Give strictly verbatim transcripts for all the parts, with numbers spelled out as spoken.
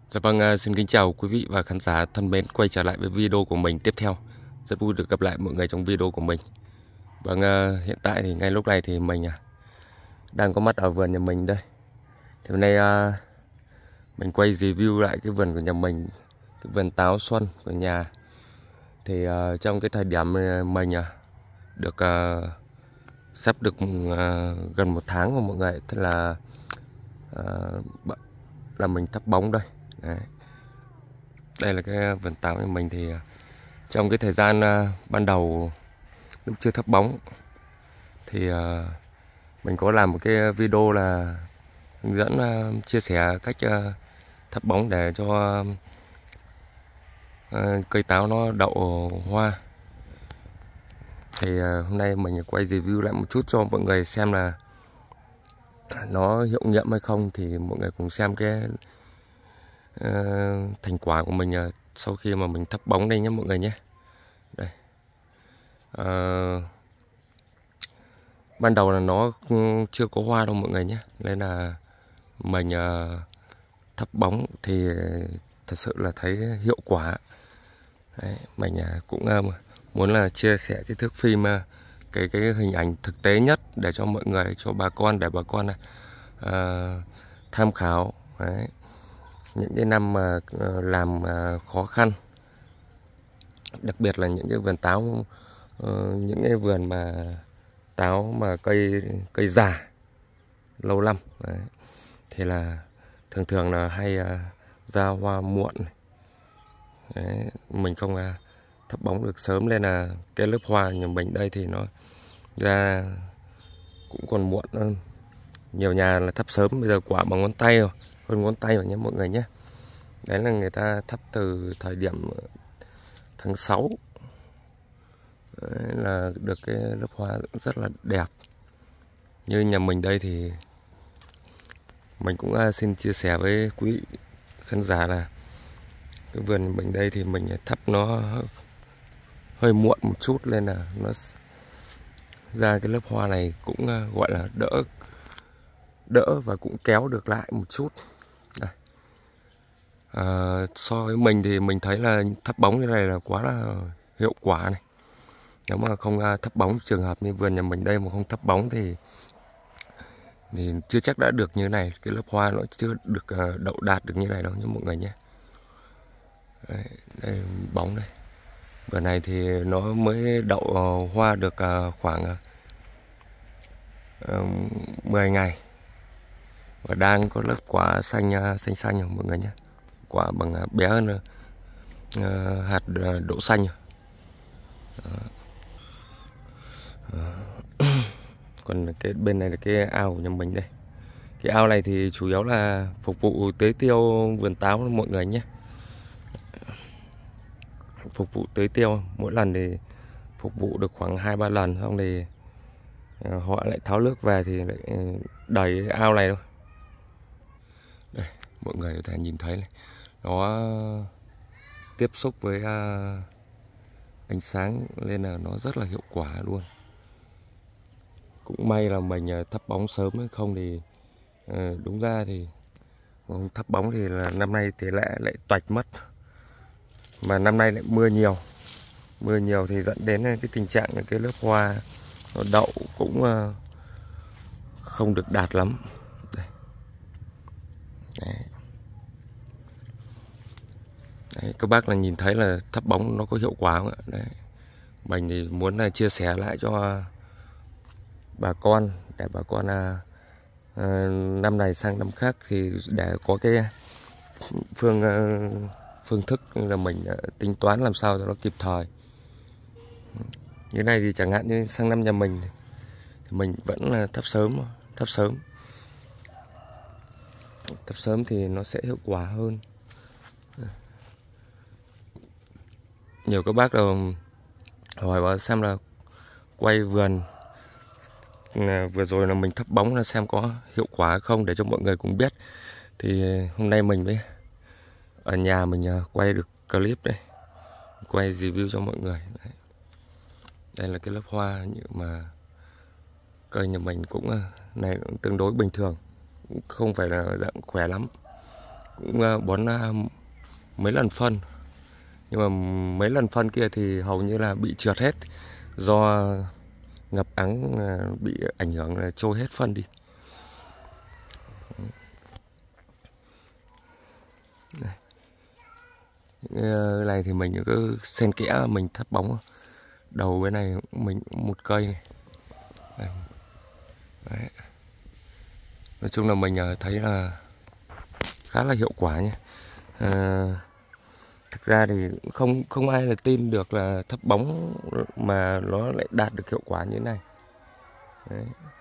Dạ vâng, à, xin kính chào quý vị và khán giả thân mến, quay trở lại với video của mình tiếp theo. Rất vui được gặp lại mọi người trong video của mình. Vâng, à, hiện tại thì ngay lúc này thì mình à, đang có mặt ở vườn nhà mình đây. Thì hôm nay à, mình quay review lại cái vườn của nhà mình, cái vườn táo xuân của nhà. Thì à, trong cái thời điểm à, mình à, được à, sắp được à, gần một tháng rồi mọi người, tức là à, là mình thắp bóng đây. Đấy. Đây là cái vườn táo của mình thì trong cái thời gian uh, ban đầu lúc chưa thắp bóng thì uh, mình có làm một cái video là hướng dẫn uh, chia sẻ cách uh, thắp bóng để cho uh, cây táo nó đậu hoa. Thì uh, hôm nay mình quay review lại một chút cho mọi người xem là nó hiệu nghiệm hay không, thì mọi người cùng xem cái uh, thành quả của mình uh, sau khi mà mình thắp bóng đây nhé mọi người nhé. Đây. Uh, ban đầu là nó chưa có hoa đâu mọi người nhé, nên là mình uh, thắp bóng thì thật sự là thấy hiệu quả. Đấy, mình uh, cũng uh, muốn là chia sẻ cái thước phim uh, cái cái hình ảnh thực tế nhất để cho mọi người, cho bà con, để bà con uh, tham khảo. Đấy. Những cái năm mà uh, làm uh, khó khăn, đặc biệt là những cái vườn táo, uh, những cái vườn mà táo mà cây cây già lâu năm. Đấy. Thì là thường thường là hay uh, ra hoa muộn. Đấy. Mình không uh, thắp bóng được sớm, nên là cái lớp hoa nhà mình đây thì nó ra cũng còn muộn hơn. Nhiều nhà là thắp sớm, bây giờ quả bằng ngón tay rồi, hơn ngón tay rồi nhé mọi người nhé. Đấy là người ta thắp từ thời điểm tháng sáu. Đấy là được cái lớp hoa rất là đẹp. Như nhà mình đây thì mình cũng xin chia sẻ với quý khán giả là cái vườn mình đây thì mình thắp nó hơi muộn một chút, nên là nó ra cái lớp hoa này cũng gọi là đỡ đỡ và cũng kéo được lại một chút. Đây. À, so với mình thì mình thấy là thắp bóng như này là quá là hiệu quả này. Nếu mà không thắp bóng, trường hợp như vườn nhà mình đây mà không thắp bóng thì thì chưa chắc đã được như này. Cái lớp hoa nó chưa được đậu đạt được như này đâu nha mọi người nhé. Đây, đây bóng đây. Vườn này thì nó mới đậu hoa được khoảng mười ngày và đang có lớp quả xanh xanh xanh rồi mọi người nhé. Quả bằng bé hơn hạt đỗ xanh. Còn cái bên này là cái ao của nhà mình đây. Cái ao này thì chủ yếu là phục vụ tưới tiêu vườn táo mọi người nhé. Phục vụ tưới tiêu mỗi lần thì phục vụ được khoảng hai ba lần, xong thì họ lại tháo nước về thì lại đầy cái ao này thôi. Đây, mọi người có thể nhìn thấy này, nó tiếp xúc với ánh sáng nên là nó rất là hiệu quả luôn. Cũng may là mình thắp bóng sớm, không thì đúng ra thì không thắp bóng thì là năm nay thì lại lại toạch mất. Mà năm nay lại mưa nhiều, mưa nhiều thì dẫn đến cái tình trạng là cái lớp hoa nó đậu cũng không được đạt lắm. Đây. Đấy. Đấy, các bác là nhìn thấy là thắp bóng nó có hiệu quả không ạ? Đấy. Mình thì muốn là chia sẻ lại cho bà con, để bà con à, à, năm này sang năm khác thì để có cái phương à, phương thức là mình à, tính toán làm sao cho nó kịp thời. Như này thì chẳng hạn như sang năm nhà mình thì mình vẫn là thắp sớm, thắp sớm, thắp sớm thì nó sẽ hiệu quả hơn. Nhiều các bác đều hỏi bảo xem là quay vườn vừa rồi là mình thắp bóng là xem có hiệu quả không, để cho mọi người cùng biết. Thì hôm nay mình mới ở nhà mình quay được clip đây, quay review cho mọi người. Đấy. Đây là cái lớp hoa, nhưng mà cây nhà mình cũng này cũng tương đối bình thường, cũng không phải là dạng khỏe lắm. cũng uh, bón uh, mấy lần phân, nhưng mà mấy lần phân kia thì hầu như là bị trượt hết do ngập úng, uh, bị ảnh hưởng là trôi hết phân đi. Đây. Cái này thì mình cứ xen kẽ mình thắp bóng đầu bên này mình một cây này. Đây. Đấy. Nói chung là mình thấy là khá là hiệu quả nha. À, thực ra thì không không ai là tin được là thắp bóng mà nó lại đạt được hiệu quả như thế này. Đấy.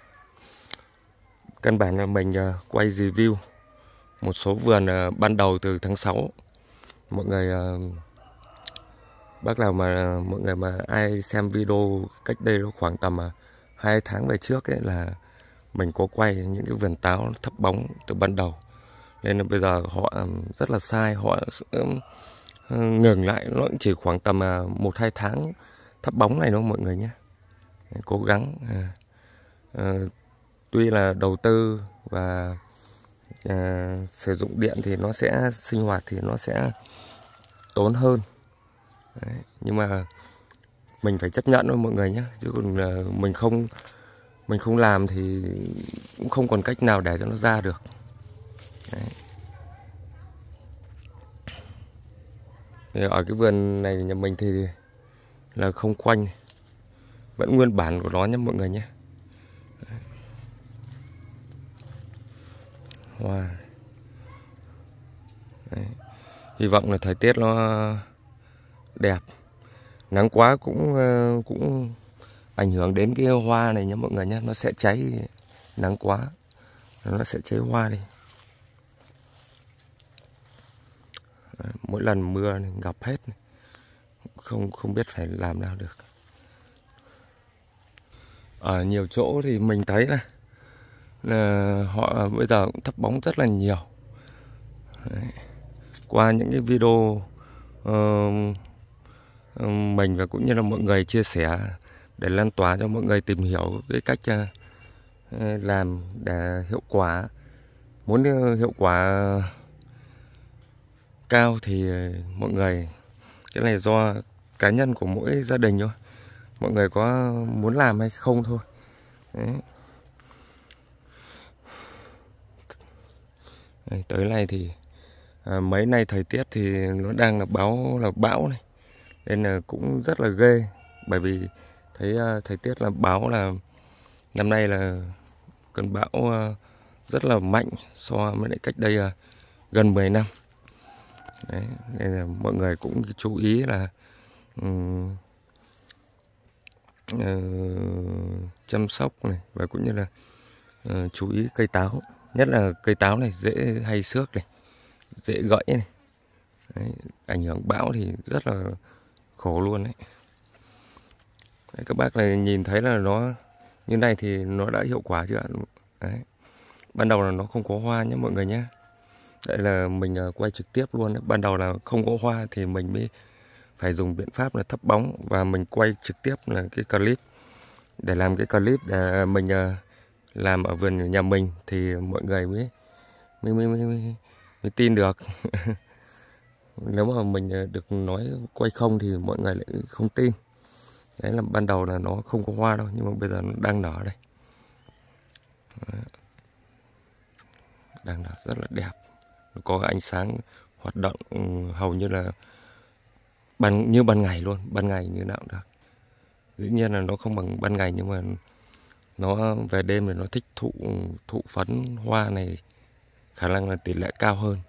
Căn bản là mình quay review một số vườn ban đầu từ tháng sáu. Mọi người bác nào mà mọi người mà ai xem video cách đây khoảng tầm hai tháng về trước ấy, là mình có quay những cái vườn táo thắp bóng từ ban đầu, nên là bây giờ họ rất là sai, họ ngừng lại nó chỉ khoảng tầm một hai tháng thắp bóng này thôi mọi người nhé. Cố gắng à, à, tuy là đầu tư và à, sử dụng điện thì nó sẽ sinh hoạt thì nó sẽ tốn hơn. Đấy, nhưng mà mình phải chấp nhận thôi mọi người nhé, chứ còn uh, mình không mình không làm thì cũng không còn cách nào để cho nó ra được. Đấy. Thì ở cái vườn này nhà mình thì là không quanh, vẫn nguyên bản của nó nhé mọi người nhé. Hoa. Đấy. Hy vọng là thời tiết nó đẹp. Nắng quá cũng cũng ảnh hưởng đến cái hoa này nhé mọi người nhé, nó sẽ cháy, nắng quá nó sẽ cháy hoa đi. Mỗi lần mưa này, ngập hết, không không biết phải làm nào được. Ở nhiều chỗ thì mình thấy là, là họ bây giờ cũng thắp bóng rất là nhiều. Đấy. Qua những cái video uh, mình và cũng như là mọi người chia sẻ để lan tỏa cho mọi người tìm hiểu cái cách uh, làm để hiệu quả. Muốn hiệu quả cao thì mọi người, cái này do cá nhân của mỗi gia đình thôi, mọi người có muốn làm hay không thôi. Đấy. Đấy, tới này thì à, mấy nay thời tiết thì nó đang là báo là bão này, nên là cũng rất là ghê, bởi vì thấy uh, thời tiết là báo là năm nay là cơn bão uh, rất là mạnh so với lại cách đây uh, gần mười năm. Đấy, nên là mọi người cũng chú ý là um, uh, chăm sóc này, và cũng như là uh, chú ý cây táo, nhất là cây táo này dễ hay xước này, dễ gãy này. Đấy, ảnh hưởng bão thì rất là khổ luôn đấy. Đấy, các bác này nhìn thấy là nó như này thì nó đã hiệu quả chưa? Đấy. Ban đầu là nó không có hoa nhé mọi người nhé. Đây là mình quay trực tiếp luôn đấy. Ban đầu là không có hoa thì mình mới phải dùng biện pháp là thắp bóng, và mình quay trực tiếp là cái clip để làm cái clip để mình làm ở vườn nhà mình thì mọi người mới mới mới, mới, mới, mới tin được. Nếu mà mình được nói quay không thì mọi người lại không tin. Đấy là ban đầu là nó không có hoa đâu, nhưng mà bây giờ nó đang nở đây. Đấy. Đang nở rất là đẹp, có ánh sáng hoạt động hầu như là ban như ban ngày luôn, ban ngày như nào cũng được. Dĩ nhiên là nó không bằng ban ngày, nhưng mà nó về đêm thì nó thích thụ thụ phấn hoa này, khả năng là tỷ lệ cao hơn.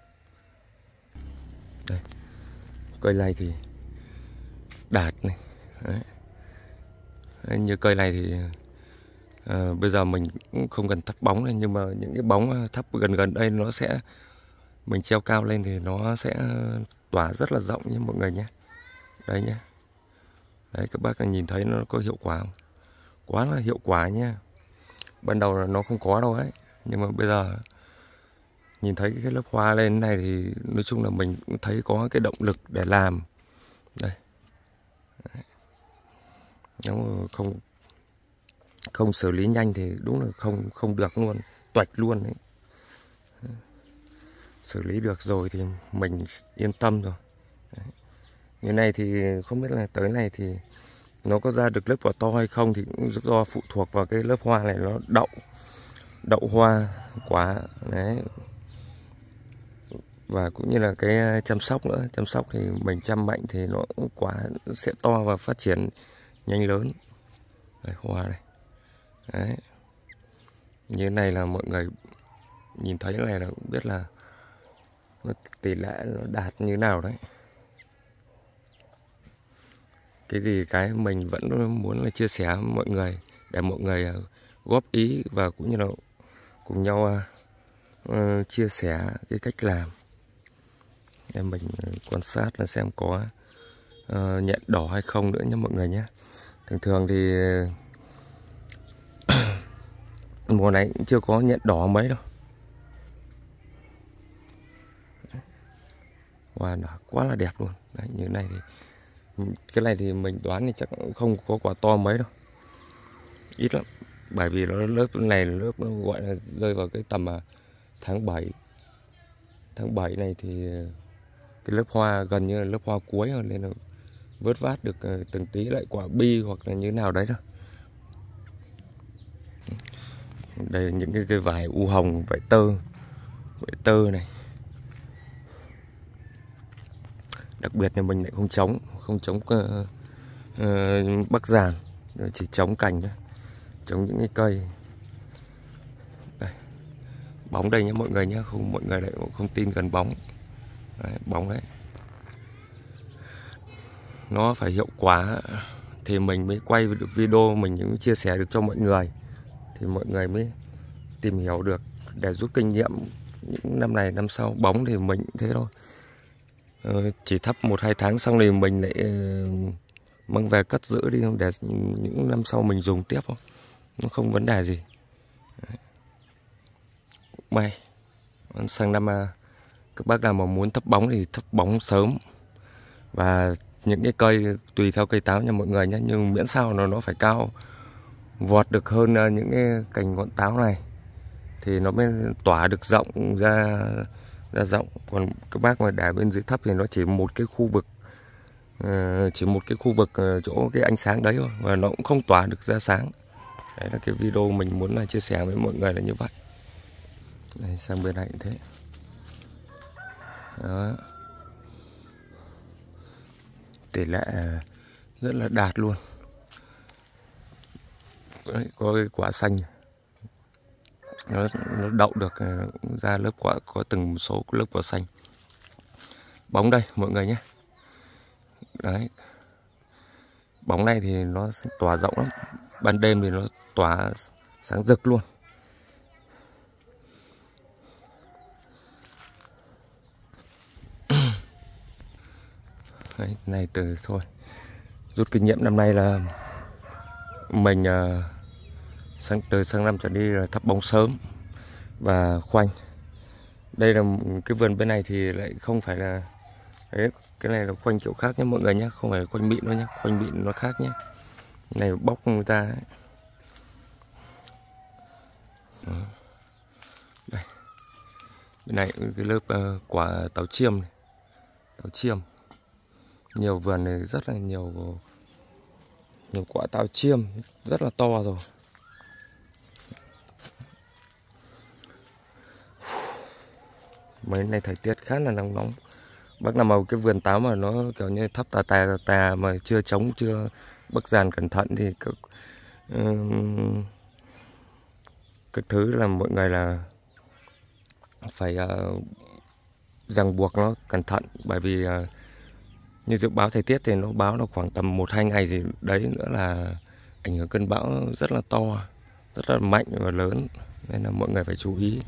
Đây, cây này thì đạt này. Đấy. Đấy, như cây này thì à, bây giờ mình cũng không cần thắp bóng này, nhưng mà những cái bóng thắp gần gần đây nó sẽ, mình treo cao lên thì nó sẽ tỏa rất là rộng nhé mọi người nhé. Đây nhé. Đấy, các bác nhìn thấy nó có hiệu quả không? Quá là hiệu quả nha. Ban đầu là nó không có đâu ấy, nhưng mà bây giờ nhìn thấy cái lớp hoa lên này thì nói chung là mình cũng thấy có cái động lực để làm. Đây. Đấy. Nếu mà không không xử lý nhanh thì đúng là không không được luôn, toạch luôn đấy. xử lý được rồi thì mình yên tâm rồi. Đấy. Như này thì không biết là tới này thì nó có ra được lớp quả to hay không thì cũng do phụ thuộc vào cái lớp hoa này nó đậu đậu hoa quả đấy, và cũng như là cái chăm sóc nữa. Chăm sóc thì mình chăm mạnh thì nó quả sẽ to và phát triển nhanh lớn. Đây, hoa này đấy, như này là mọi người nhìn thấy này là cũng biết là tỷ lệ nó đạt như nào đấy. Cái gì cái mình vẫn muốn là chia sẻ với mọi người để mọi người góp ý và cũng như là cùng nhau uh, chia sẻ cái cách làm. Em mình quan sát là xem có uh, nhện đỏ hay không nữa nha mọi người nhé. Thường thường thì mùa này cũng chưa có nhện đỏ mấy đâu. Hoa nở quá là đẹp luôn. Đấy, như này thì cái này thì mình đoán thì chắc không có quả to mấy đâu, ít lắm, bởi vì nó lớp này là lớp nó gọi là rơi vào cái tầm tháng bảy tháng bảy này thì cái lớp hoa gần như là lớp hoa cuối rồi, nên là vớt vát được từng tí lại quả bi hoặc là như nào đấy thôi. Đây những cái cây vải u hồng, vải tơ vải tơ này, đặc biệt là mình lại không chống không chống uh, uh, bắc giàn, chỉ chống cành thôi, chống những cái cây. Đây, bóng đây nhé mọi người nhé, không mọi người lại không tin gần bóng. Đấy, bóng đấy nó phải hiệu quả thì mình mới quay được video, mình mới chia sẻ được cho mọi người thì mọi người mới tìm hiểu được để rút kinh nghiệm những năm này năm sau. Bóng thì mình cũng thế thôi, ờ, chỉ thắp một hai tháng xong thì mình lại uh, mang về cất giữ đi để những năm sau mình dùng tiếp, không nó không vấn đề gì. Đấy. May sang năm uh, các bác nào mà muốn thắp bóng thì thắp bóng sớm, và những cái cây tùy theo cây táo nha mọi người nhé, nhưng miễn sao nó nó phải cao vọt được hơn uh, những cái cành ngọn táo này thì nó mới tỏa được rộng ra ra rộng. Còn các bác mà để bên dưới thấp thì nó chỉ một cái khu vực uh, chỉ một cái khu vực uh, chỗ cái ánh sáng đấy thôi, và nó cũng không tỏa được ra sáng. Đấy là cái video mình muốn là chia sẻ với mọi người là như vậy. Đây, sang bên này cũng thế. Đó. Tỷ lệ rất là đạt luôn. Đấy, có cái quả xanh nó, nó đậu được ra lớp quả, có từng một số lớp quả xanh. Bóng đây mọi người nhé. Đấy, bóng này thì nó tỏa rộng lắm, ban đêm thì nó tỏa sáng rực luôn. Đấy, này từ thôi rút kinh nghiệm năm nay là mình uh, sang từ sang năm trở đi là thắp bóng sớm và khoanh. Đây là cái vườn bên này thì lại không phải là đấy, cái này là khoanh kiểu khác nhé mọi người nhé, không phải khoanh mịn đâu nhé, khoanh mịn nó khác nhé. Này bóc ra ấy. Đây, bên này cái lớp uh, quả táo chiêm này. Táo chiêm nhiều vườn này rất là nhiều nhiều quả táo chiêm rất là to rồi. Mấy này thời tiết khá là nắng nóng. Bác nào mà cái vườn táo mà nó kiểu như thấp tà tà tà, tà mà chưa chống chưa bắc giàn cẩn thận thì các, uh, các thứ là mọi người là phải uh, ràng buộc nó cẩn thận, bởi vì uh, như dự báo thời tiết thì nó báo là khoảng tầm một hai ngày thì đấy nữa là ảnh hưởng cơn bão rất là to, rất là mạnh và lớn, nên là mọi người phải chú ý.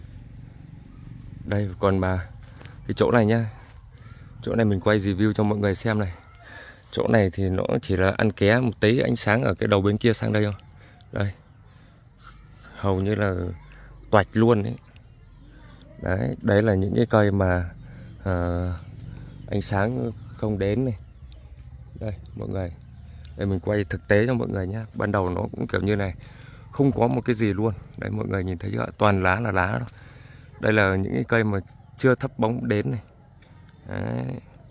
Đây còn mà cái chỗ này nhá, chỗ này mình quay review cho mọi người xem này. Chỗ này thì nó chỉ là ăn ké một tí ánh sáng ở cái đầu bên kia sang đây thôi. Đây, hầu như là toạch luôn đấy. Đấy, đấy là những cái cây mà uh, ánh sáng không đến này. Đây mọi người, đây mình quay thực tế cho mọi người nhé. Ban đầu nó cũng kiểu như này, không có một cái gì luôn. Đấy mọi người nhìn thấy chưa? Toàn lá là lá đó. Đây là những cái cây mà chưa thắp bóng đến này. Đấy.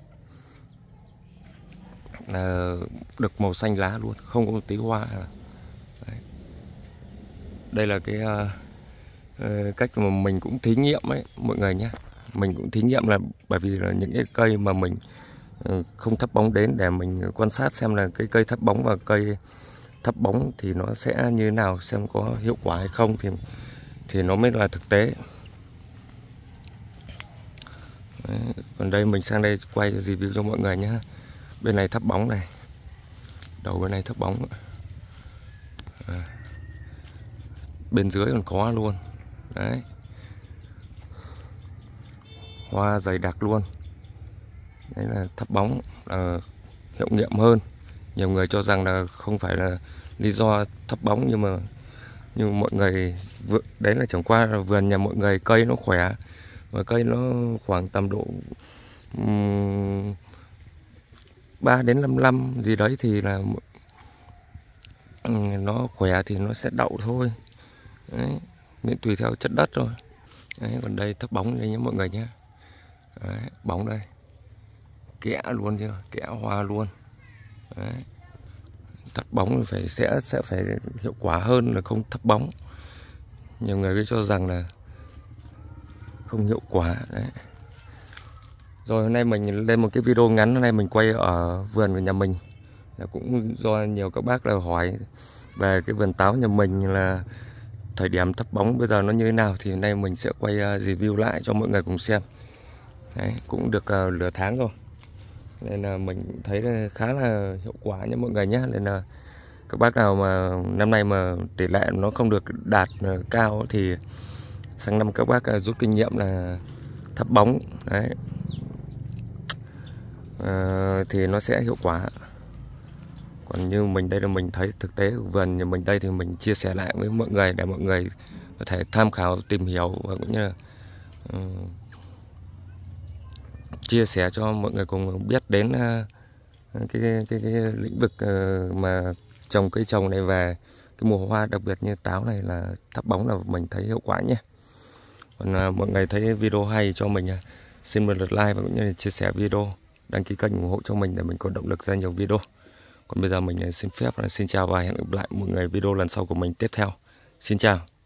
À, được màu xanh lá luôn, không có một tí hoa. Đấy. Đây là cái uh, uh, cách mà mình cũng thí nghiệm ấy mọi người nhé. Mình cũng thí nghiệm là bởi vì là những cái cây mà mình uh, không thắp bóng đến, để mình quan sát xem là cái cây thắp bóng và cây thắp bóng thì nó sẽ như thế nào, xem có hiệu quả hay không, thì thì nó mới là thực tế. Đấy. Còn đây mình sang đây quay review cho mọi người nhé. Bên này thắp bóng này, đầu bên này thắp bóng. À. Bên dưới còn có luôn. Đấy. Hoa dày đặc luôn. Đấy là thắp bóng là hiệu nghiệm hơn. Nhiều người cho rằng là không phải là lý do thắp bóng, nhưng mà nhưng mọi người đấy là chẳng qua là vườn nhà mọi người cây nó khỏe, và cây nó khoảng tầm độ um, ba đến năm năm gì đấy thì là um, nó khỏe thì nó sẽ đậu thôi. Đấy, miễn tùy theo chất đất thôi. Đấy, còn đây thắp bóng đây nhé mọi người nhé. Đấy, bóng đây kẽ luôn chưa, kẽ hoa luôn. Đấy. Thắp bóng phải sẽ sẽ phải hiệu quả hơn là không thắp bóng. Nhiều người cứ cho rằng là không hiệu quả. Đấy. Rồi hôm nay mình lên một cái video ngắn, hôm nay mình quay ở vườn của nhà mình, là cũng do nhiều các bác là hỏi về cái vườn táo nhà mình là thời điểm thắp bóng bây giờ nó như thế nào, thì hôm nay mình sẽ quay review lại cho mọi người cùng xem. Đấy, cũng được uh, nửa tháng rồi, nên là mình thấy khá là hiệu quả nha mọi người nhé. Nên là các bác nào mà năm nay mà tỷ lệ nó không được đạt cao thì sang năm các bác rút kinh nghiệm là thắp bóng. Đấy. À, thì nó sẽ hiệu quả. Còn như mình đây là mình thấy thực tế của vườn nhà mình đây, thì mình chia sẻ lại với mọi người để mọi người có thể tham khảo, tìm hiểu, và cũng như là uh, chia sẻ cho mọi người cùng biết đến uh, cái, cái, cái, cái lĩnh vực uh, mà trồng cây trồng này, về cái mùa hoa đặc biệt như táo này là thắp bóng là mình thấy hiệu quả nhé. Còn uh, mọi người thấy video hay cho mình uh, xin một lượt like và cũng như là chia sẻ video, đăng ký kênh ủng hộ cho mình để mình có động lực ra nhiều video. Còn bây giờ mình uh, xin phép uh, xin chào và hẹn gặp lại mọi người video lần sau của mình tiếp theo. Xin chào.